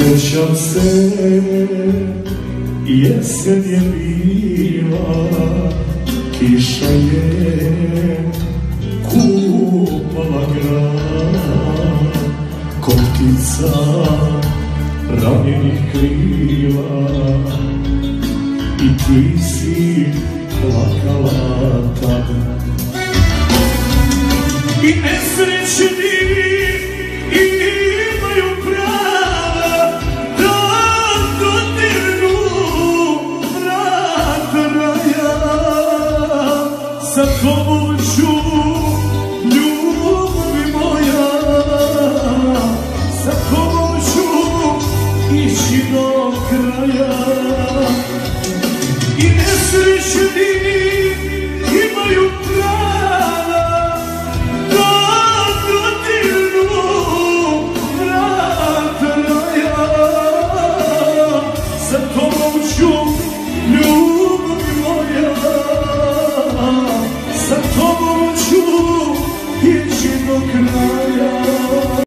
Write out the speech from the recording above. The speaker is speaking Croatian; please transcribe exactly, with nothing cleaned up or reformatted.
Sjećam se, jesen je bila, kiša je kupala grad, ko ptica ranjenih krila, i ti si plakala tad. I nesrećni imaju prava da dodirnu vrata raja. Sa tobom ću, ljubavi moja, sa tobom ću ići do kraja. I nesrećni imaju prava da dodirnu vrata raja. Sa tobom ću, ljubavi moja, sa tobom ću ići do kraja.